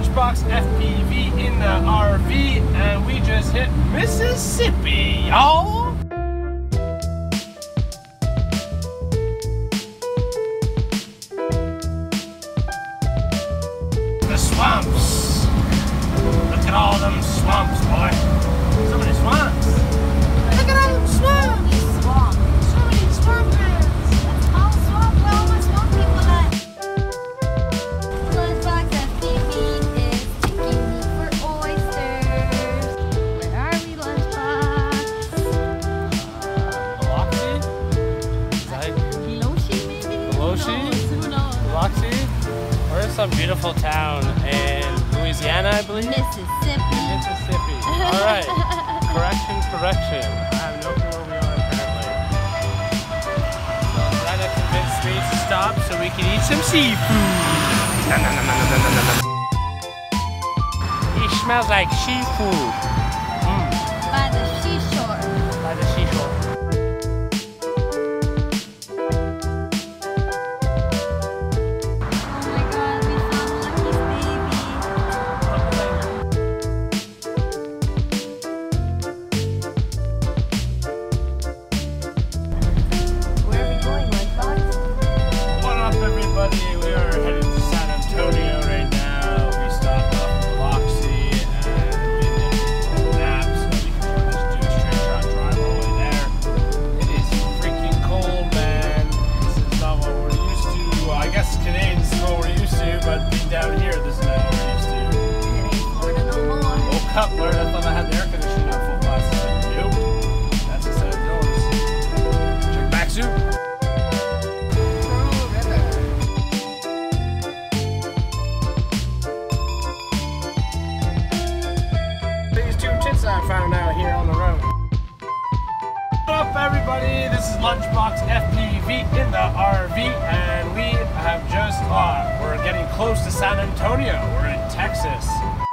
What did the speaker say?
Lunchbox FPV in the RV, and we just hit Mississippi, y'all. The swamps. Look at all them swamps, boy. So many swamps. Look at all them swamps. So many swamp lands. That's all swamp. Well, almost swamp people that. Lunchbox FPV is taking me for oysters. Where are we, Lunchbox? Biloxi? Is that Biloxi, maybe? Biloxi? Who knows? Biloxi? We're in some beautiful town in Louisiana, I believe? Mississippi. Mississippi. All right. Correction. I have no clue where we are apparently. So trying to convince me to stop so we can eat some seafood. He smells like seafood. By the seashore. By the seashore. Oh my god, we found Lucky's baby. Where are we going, Lunchbox? What up, everybody? We are headed to San Antonio right now. We stopped off in Biloxi and we did a nap so we can just do a straight shot drive all the way there. It is freaking cold, man. This is not what we're used to. Well, I guess Canadians is what we're used to, but being down here, this is not what we're used to. It ain't Florida no more. Woke up, learned I thought I had the air conditioning on full blast. I said, nope. That's a set of doors. Check back soon. Pearl River. These two tits I found out here on the road. What up, everybody? This is Lunchbox FPV in the RV, and we have just we're getting close to San Antonio. We're in Texas.